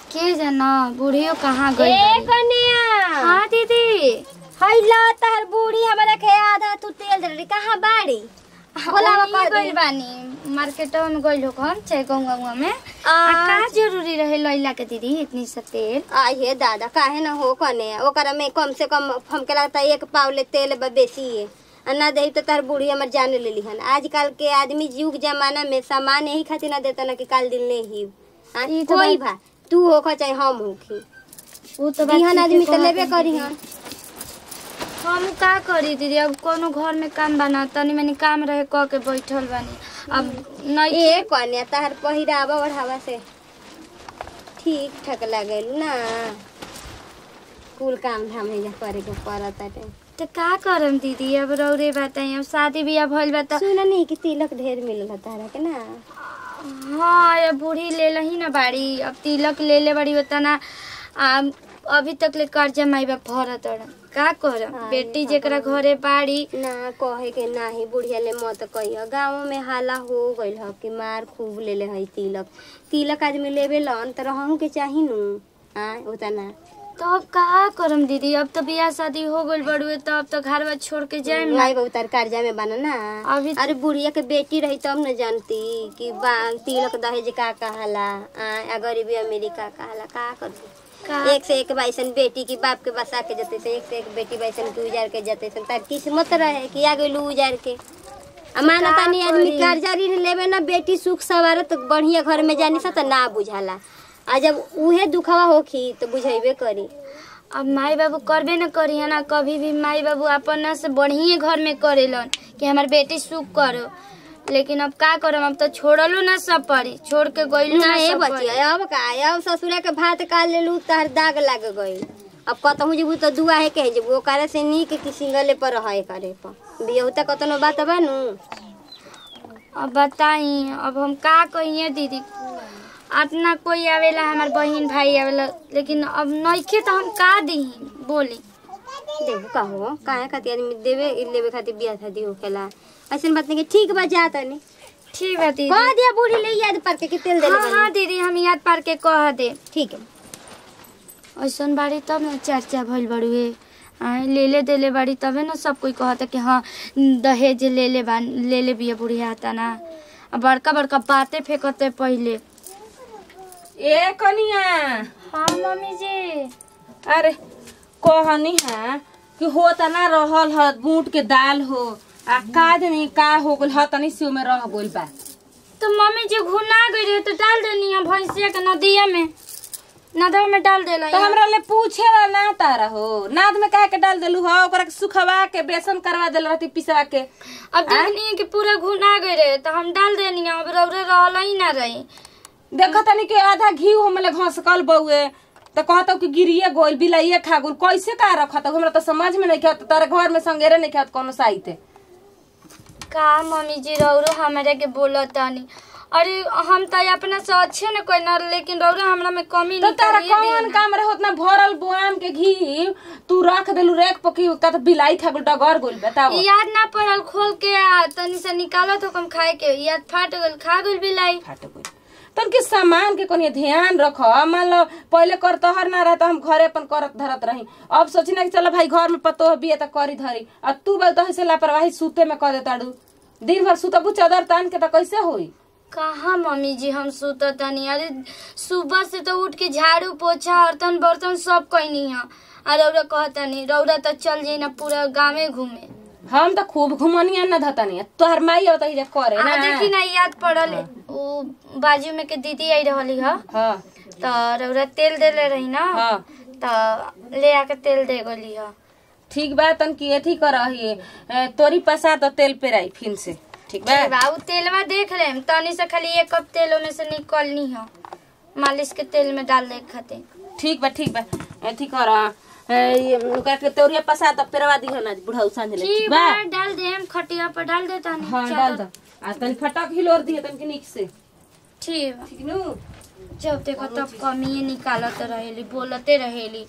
के जाना बूढ़ियो कहाँ गई ए कन्या। हाँ दीदी हई ला तहर बूढ़ी हमरा के आधा तू तेल दे कहां बाड़ी बोलावा कर गइल बानी मार्केटवा में गइल हो हम चाहे गंगा में का जरूरी रहे लैला के दीदी इतनी सा तेल आई हे दादा काहे ना हो कने ओकरा में कम से कम हमके लगता है 1 पाव ले बेसी है ना दे तो तार बूढ़ी हमर जाने लेली हन आजकल के आदमी युग जमाना में सामान यही खातिर ना देता ना कि काल दिन नहीं ही कोई भा तू होखा चाहे हम होखी वो तो बिहान आदमी तो लेबे करी हन हम का करी दीदी अब कोनो घर में काम बना तनी मनी काम रहे क के बैठल बानी अब नहीं ए कन्या तार पहिरावा बढ़ावा से ठीक ठाक लागेल ना कुल काम धाम है करे के पड़त है तो का करम दीदी अब रौरे बताई अब शादी बियाह भइल बा त सुना नहीं कि तिलक ढेर मिलल तारा के ना हाँ ये बूढ़ी ले लही ना बाड़ी अब तिलक ले ले बड़ी होता ना अभी तक ले कर्जा माई बाप भरत का करम बेटी जेकरा घरे बाड़ी ना कहे के नाही बुढ़िया ले मत कहियो गाँव में हाला हो गइल ह कि मार खूब ले है तिलक आदमी लेबे लन त रहू के चाही नु हां उतना तो अब का करम दीदी अब तो बियाह शादी हो गइल बड़ुए तो अब तो घर बार छोड़ के जाए माई बाबू तार कर्जा में बना ना अभी अरे बुढ़िया के बेटी रही तब न जानती कि तिलक दहेज का कहाला आ गरीबी अमीरी का कहाला का कर एक से एक बाइसन बेटी की बाप के बसा के जते से एक से एक बेटी बाइसन के उजार के जते से तार किस्मत रहे कि आ गइलू उजार के अमाना तानी आदमी कर्जा ऋण लेबे ना बेटी सुख सवार तो बढ़िया घर में जानी सा त ना बुझाला आ जब उहे दुखवा होखी तो बुझेबे करी अब माई बाबू करबे न करी है ना कभी भी माई बाबू अपन से बढ़िया घर में करेलन कि हमार बेटी सुख करो लेकिन अब का करम अब तो छोड़लू ना सब पड़ी छोड़ के गइलू ना ए बचिया अब का अब ससुरा के भात का लेलू तार दाग लाग गइल अब कतहु जेबू तो दुआ है कहे जेबू ओकरे से नीक कि सिंगले पर रहे करे पर बियाहुता कतनो बात बानू अब बताई अब हम का कहिए दीदी अपना कोई आवेला हमार बहन भाई आवेला लेकिन अब नइखे तो हम का दी बोली देखो का हो काहे खातिर आदमी देवे लेवे खातिर बियाह शादी होखेला ऐसन बात नहीं कि ठीक बा जा तनी ठीक है दीदी कह दिया बूढ़ी ले याद पर के तेल दे हाँ हाँ दीदी हम याद पार के कह दे ठीक है ऐसन बाड़ी तब ना चर्चा भइल बड़ुए ले देले बाड़ी तबे ना सब कोई कहता कि हाँ दहेज ले ले बिया बुढ़िया आता ना बड़का बड़का बातें फेंकते पहले ए कनिया हाँ मम्मी जी अरे कहनी है कि हो तना रहल ह बूट के दाल हो आ का नहीं का हो गल ह तनी सिउ में रह गइल बा तो मम्मी जी घुना गई रहे तो डाल देनी है भैंसिया के नदिया में नदवा में डाल देला तो हमरा ले पूछेला ना तारा हो नाद में काहे के डाल देलू हो ओकरा के सुखवा के बेसन करवा देल रहती पिसवा के अब देखनी कि पूरा घुना गई रहे तो हम डाल देनी है अब रौरे रहल ही ना रही देखा तनी के आधा घी हमले घसकल बउए तो कहता कि गिरिए गोल बिलाइए खा गोल कैसे का रखा तो हमरा तो समझ में नहीं आवत तारे घर में संगेरे नहीं आवत कोनो साइते का मम्मी जी रौरो हमरा के बोलतानी अरे हम तो अपना से अच्छे न कोई ना लेकिन रौरो हमरा में कमी तो तारा कौन काम रहे उतना भरल बुआम के घी तू रख देलू रेक पकी का तो बिलाई खा गोल डगर गोल बताओ याद ना पड़ल खोल के तनी से निकालत हो कम खाए के याद फाट गइल खा गइल बिलाई फाट गइल तन के सामान के कोनी ध्यान रख मान लो पहले करतहर ना रहता हम घरे अपन करत धरत रही अब सोची ना कि चलो भाई घर में पतो बिया त करी धरी और तू बल तो से लापरवाही सूते में कर देताड़ू दिन भर सूतबू चादर तान के त कैसे होई कहाँ मम्मी जी हम सुततानी अरे सुबह से तो उठ के झाड़ू पोछा बर्तन बर्तन सब कइनी है और रौरा कहतानी रौरा तो चल जाई ना पूरा गाँव घूमे हम तो खूब घुमनिया ना धतनी तोहर माई आवत ही करे ना देखी ना याद पड़ल वो बाजू में के दीदी आई रहली ह हां तो रौरा तेल देले रही ना हां तो ले आके तेल दे गली ह ठीक बा तन की एथी करही तोरी पसा तो तेल पेराई फिन से ठीक बा बाबू तेलवा देख लेम तनी से खाली एक कप तेल में से निकलनी है मालिश के तेल में डाल दे खाते ठीक बा एथी कर ओकरा के तोरिया पसा त पेरवा दिहो ना बुढ़ऊ सांझ ले ठीक बा डाल दे हम खटिया पर डाल दे तनी हां डाल द आ तनी फटक हिलोर दिए तन के निक से ठीक बा ठीक नु जब देखो तब कमी निकालत रहेली बोलते रहेली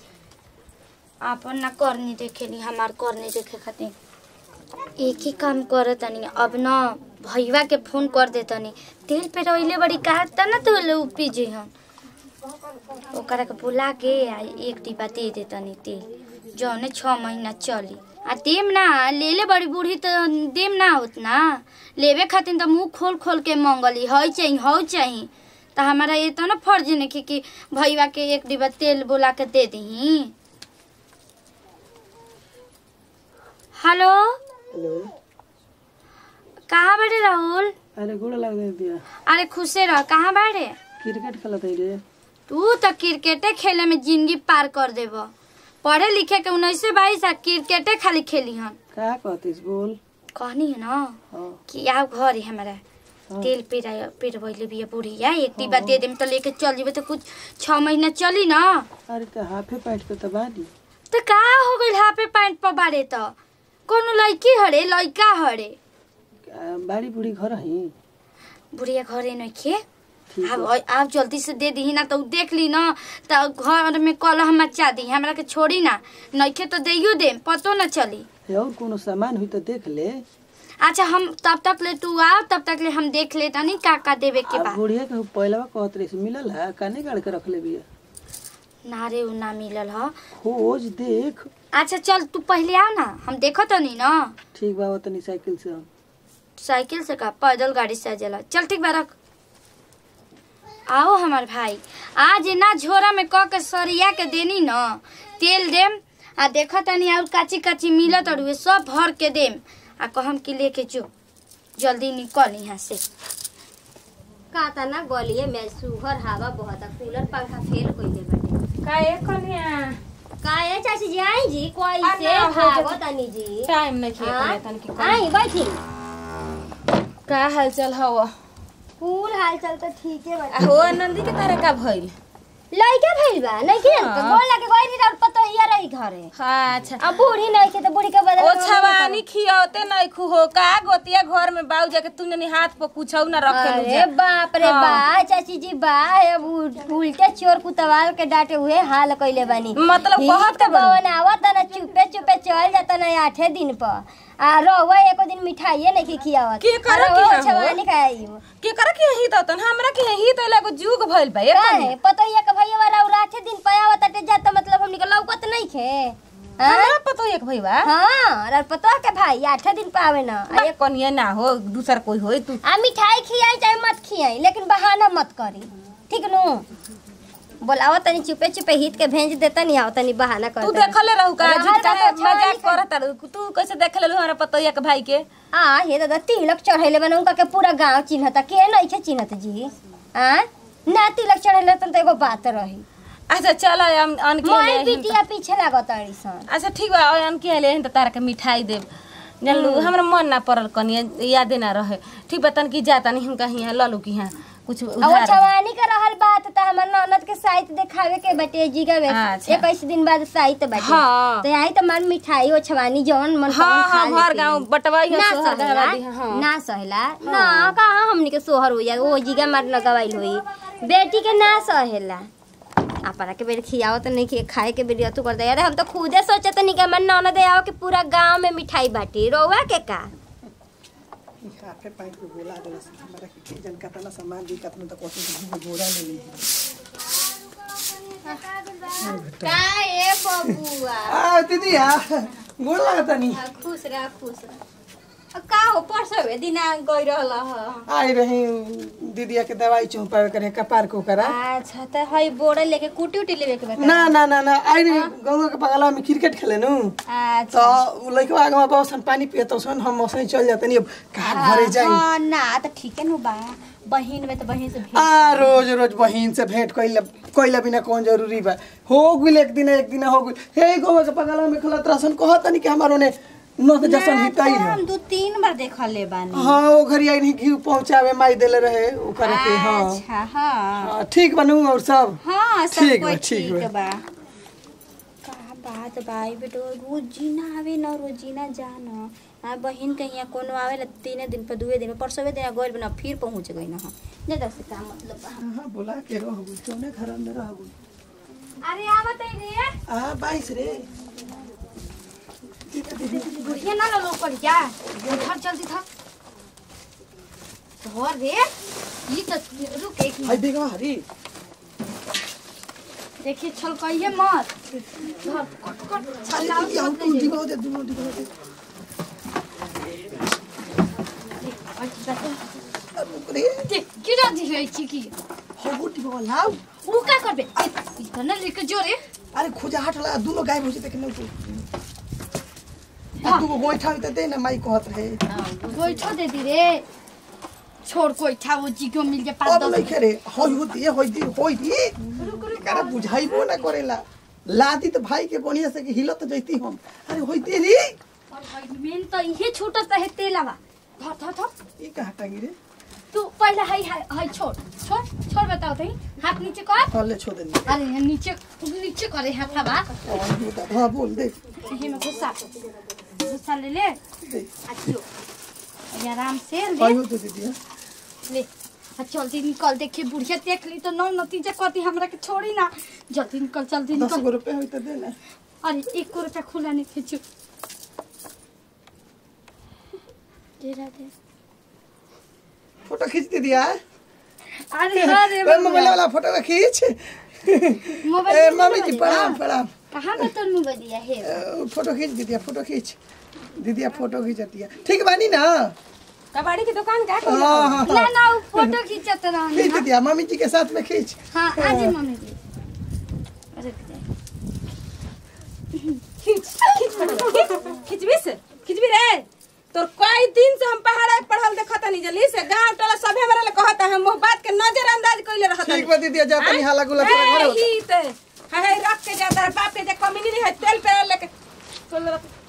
आपन ना करनी देखेली हमार करनी देखे खातिर एक ही काम करतनी अब ना भैया के फोन कर देतनी तेल पे रहिले बड़ी कहता ना तो ले उपी जे हम ओकरा के बुला के आ एक डिब्बा दे दे तनी तेल जौने 6 महीना चली। आ देम ना ले ले बड़ी बूढ़ी तो देम ना होत ना लेवे खातिर तो मुंह खोल खोल के मंगली हई चाहिए तो हमारा ये तो ना फर्ज नहीं कि भैया के एक डिब्बा तेल बुला के दे दी। हेलो कहाँ बाड़े राहुल? अरे गोड़ लग दिया। अरे खुशे रह। कहाँ बाड़े? क्रिकेट खेलत है रे। तू तो क्रिकेटे खेले में जिंदगी पार कर देब। पढ़े लिखे के 19-22 आ क्रिकेटे खाली खेली हन। का कहतीस बोल? कहनी है ना कि आओ घर है हमारा तेल पेरवैले बिया बुढ़िया एक डिब्बा दे देम तो लेके चल जेबे तो कुछ 6 महीना चली ना। अरे तो हाफे पैंट पे तो बानी तो का हो गइल हाफे पैंट पर बारे तो कोनो लड़की हरे लड़का हरे बाड़ी बूढ़ी घर है बुढ़िया घरे नइखे। आप जल्दी से दे दी ना तो देख ली ना तो घर में कलह मचा दी हमरा के छोड़ी ना नइखे तो देइयो दे पतो ना चली। और कोनो सामान हुई तो देख ले। अच्छा हम तब तक ले तू आओ तब तक ले हम देख लेता नहीं का देवे के बा। बुढ़िया के पहलवा कहत रही मिलल है काने गाड़ के रख ले बिया ना रे उ ना मिलल ह खोज देख। अच्छा चल तू पहले आओ ना हम देखो तो नहीं ना। ठीक बा तनी साइकिल से हम साइकिल से का पैदल गाड़ी से चला चल ठीक बा रख। आओ हमार भाई आज ना झोरा में क के सरिया के देनी ना तेल देम आ देखो तनी और काची काची मिलत और सब भर के देम आ कहम कि लेके जो जल्दी निकल यहाँ से। काता ना गलिए में सुहर हवा बहुत कूलर पंखा फेल कइले बाटे। काहे कन्या काहे चाची जी आई जी कोई से भागो तनी जी टाइम नहीं किया तन की आई बैठी। का हालचाल हवा? फूल हाल चल तो ठीक है बाटे। हो नंदी के तारे का भइल लइका भइल बा नहीं के बोल लगे कोई नहीं और पतो हिया रही घरे। हां अच्छा अब बूढ़ी नहीं के तो बूढ़ी के बदले ओ छवानी खियावते नहीं खु हो का गोतिया घर में बाऊ जाके तू ने हाथ पर कुछौ ना रखे लू। अरे बाप रे बा चाची जी बा अब उल्टे चोर कुतवाल के डांटे हुए हाल कइले बानी मतलब बहुत बवन आवत ना चुपे चुपे चल जाता ना 8 दिन पर आ रोवा एको दिन मिठाई नहीं खियावत के करे के छवानी खाई के करे के ही तो हमरा के ही तो लागो जुग भइल बा ए काहे पतो ये के भैया वाला 8 दिन पायावत अटे जाता मतलब हमनी के लौकत नहीं खे। हमरा पतो एक भईवा हां और पतो के भाई 8 दिन पावे ना एक कनिया ना हो दूसर कोई होई तू आ मिठाई खियाई चाहे मत खियाई लेकिन बहाना मत करी ठीक नु। बोलावा तनी चुपे चुपे हित के भेज देता नहीं आओ तनी बहाना कर। तू देखले रहू का झुटका मजाक करत रहू तू कैसे देखले रहू हमरा पतोया के भाई के? आ हे दादा तिलक चढ़ैले बन उनका के पूरा गांव चिन्हता के नहीं के चिन्हत जी। आ ना तिलक चढ़ैले त एगो बात रही। अच्छा चल हम अनके ले मोई बिटिया पीछे लागत अड़ी सन। अच्छा ठीक बा अनके ले त तारा के मिठाई देब जानलू हमरा मन ना पड़ल कनिया याद ना रहे। ठीक बा तन की जाता नहीं हम कहीं ललू की हां कुछ उधार छवानी का रहल बात त हमर ननद के साइट देखावे के बटे जी का 21 दिन बाद साइट बाटे हां तो आई त मन मिठाई ओ छवानी जवन मन हां हां हर गांव बटवाई ना सहला ना सहला ना कहां हमनी के सोहर हो जाए ओ जी का मार लगावल होई बेटी के ना सहेला अपना के बेर खियाओ तो नहीं कि खाए के बेर तू कर दे। यार हम तो खुदे सोचत नहीं कि मन ननद आओ कि पूरा गांव में मिठाई बाटी रोवा के का हाफे पैंट पे बोला देला हमरा के जन कतना सामान दी कतना तो कोशिश बोरा ले ली का ए बबुआ आ दीदी आ गोड़ लागता नहीं खुश रह का हो परसवे दिना गई रहल ह आई रही दीदिया के दवाई चौपा करे कपार को करा। अच्छा त हई बोरे लेके कुटी उटी लेवे के बता। ना ना ना ना आई रही गंगा के बगल में क्रिकेट खेले नु अच्छा तो लइका आगे में बसन पानी पियत सन हम ओसे चल जाते नहीं का घरे जाई। हां ना त ठीक है नु बा बहिन में तो बहिन से भेंट आ रोज रोज बहिन से भेंट कइला बिना कौन जरूरी बा हो गइल एक दिन हो गइल हे गंगा के बगल में खलत रसन कहत नहीं कि हमारो ने न तो जसन हिताई है हम 2-3 बार देखले बानी। हां ओ घरी आई नहीं घी पहुंचावे माई देले रहे ओ करे के। हां अच्छा हां ठीक बनू और सब हां सब कोई ठीक बा का बात भाई बेटो रोजीना आवे न रोजीना जान आ बहिन के यहाँ कोनो आवे ला 3 दिन पर 2 दिन पर परसवे दिन गइल बना फिर पहुंच गई ना ने दस का मतलब बा। हां बुला के रहबू तोने घर में रहबू। अरे आवत रे आ 22 रे बुढ़िया ना लोग पर क्या उधर चलती था घर रे ये तो रुक एक हाय बेगवा हरी देखिए छल कहिए मत अरे दीदी हम तुम दिखाओ दे अरे किरा दिखै छी की हो दिखाओ लाओ उ का करबे इतना लेके जोरे अरे खुजाहट ला दोनों गायब हो जते के तू गोइठा त दे ना माई कहत रहे गोइठा दे दी रे छोड़ गोइठा वो जी को मिल जाए 5-10 अब नहीं करे होई दी करे बुझाइबो ना करेला लादी तो भाई के बढ़िया से के हिलत जैती हम अरे होई दे रे मेन तो ये छूटत है तेलावा धर ई कहां टांगी रे तू पहले हाय छोड़ बताओ तई हाथ नीचे कर कल छोड़ दे अरे नीचे करे हाथवा हां बोल दे ये में गुस्सा ले दे अच्छो आराम से आयो तो दीदी ले जल्दी निकल देखिए बुढ़िया देख ली तो नौ नतीजा कती हमरा के छोड़ी ना जल्दी निकल 10 रुपए होई त दे ना अरे 1 रुपया खुला नहीं खींचो दे फोटो खींच दे दिया अरे अरे मोबाइल वाला फोटो खींच मोबाइल ए मम्मी जी प्रणाम कहां पे तोर मोबाइल दिया है फोटो खींच दीदी फोटो खींच दीदी फोटो खींचती है ठीक बानी ना कबाड़ी की दुकान का हां ना फोटो खींचत रहनी खींच दिया मम्मी जी के साथ में खींच हां आज मम्मी जी अरे खिचबी रे तोर कई दिन से हम पहाड़ा पढ़ल देखत नहीं जल्दी से गांव टोला सब हमरा ले कहता है मोह बात के नजरअंदाज कइले रहत ठीक बा दीदी जा तनी हाला गुला तोरा घर होता ई ते है रख के जाता है बाप के जे कमी नहीं है तेल पे लेके चल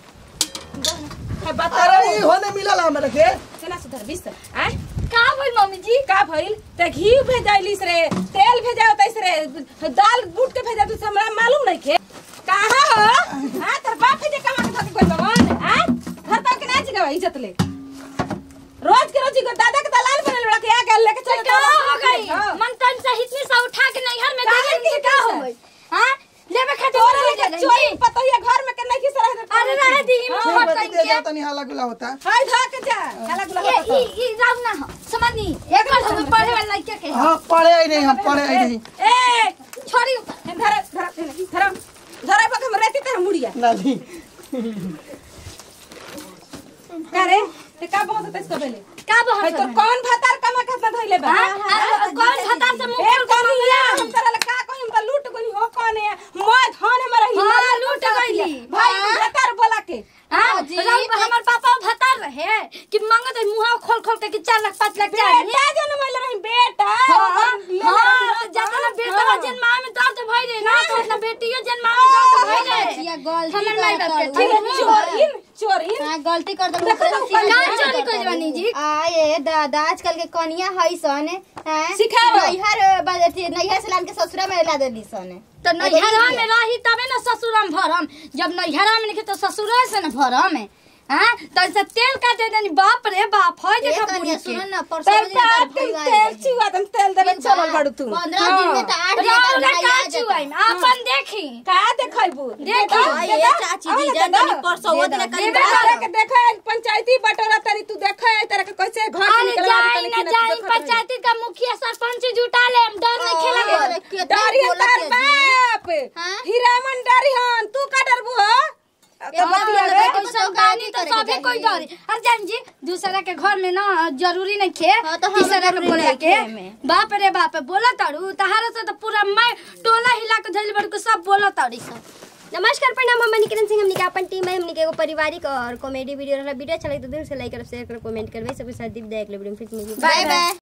है बता अरे होने मिलल हमरा के चला सुधर 20 आ का भइल मम्मी जी का भइल ते घी भेजाइलिस रे तेल भेजावतइस रे दाल बूट के भेजा तू हमरा मालूम नहीं के कहां हो हां तर बाप के कमा के थक गइल बन आ घर तक के नाच गवा इज्जत ले रोज के दादा के दलाल बनल बड़ा के आ गल लेके चल का हो गई मन तन से इतनी सा उठा के नैहर में दे के का हो गई हां लेबे खातिर ले जा चोरी पता है घर में के नहीं किस रह अरे रह दी मोहब्बत दीदी के जा तनी हाला गुला होता हाय धा के जा काला गुला होता ई राव ना हो समझनी एक बार हम पढ़े वाला लड़के के हां पढ़े आई नहीं हम पढ़े आई नहीं ए छोड़ी धरा पर हम रहती त मुड़िया ना जी करे ते का बहुत तस कबेले का है बहस तो कौन भातार कमा कितना धइले बा कौन भतार से मुंह एक कौन मिला हम तरह का कोई हम लूट गई हो कौन है मैं धन हमारा ही हां लूट गईली भाई भातार बोला के हां हमर पापा भतार रहे कि मंगत मुंह खोल के कि 4 लाख 5 लाख चाहिए बेटा जन्म ले रही बेटा हां जतना बेटा जन्मा में दर्द भई रे ना तो अपना बेटियो जन्मा में दर्द भई रे या गलती हमर माई बाप के चोरी हां गलती कर दे का चोरी कर जवानी जी आए दादा आजकल के कनिया हई सन हैं सिखाओ। नैहर से लान के ससुरा में ला देली सन तो नैहरा में रही तबे ना ससुरा में भरम जब नैहरा में नहीं तो ससुरा से ना भरम है हां तो से तेल का दे देनी बाप रे बाप होय देखा पूरी सुन ना तेल परसों तेल चुआ तुम तेल देबे चलल बड़ू तू 15 दिन में तो 8 राव दिन रे का चुआई अपन देखी का देखैबू देखी ये चाची जी जान तनी परसों वो दिन करी देखे के देखे पंचायती बटोरा तरी तू देखे तरह के कैसे घर से अरे निकलवा जाई ना जाई पंचायती का मुखिया सरपंच जुटा ले हम डर नहीं खेला डरी तार बाप हाँ? हीरामन डरी हन तू का डरबू हो सभी कोई डरे अरे जान जी दूसरा के घर में ना जरूरी नहीं खे हाँ, तो हम तीसरा के जरूरी बोले नहीं के खे में। बाप रे बाप बोला तारू तहारा से तो पूरा मैं टोला हिला के धइल बड़ को सब बोला तारी सब नमस्कार प्रणाम हम निकिरण सिंह हमनी के अपन टीम है हमनी के एगो पारिवारिक और कॉमेडी वीडियो रहा वीडियो अच्छा लगे तो दिल से लाइक कर शेयर कर कमेंट करबे सबके साथ दीप दायक ले वीडियो फिर मिलेंगे बाय बाय।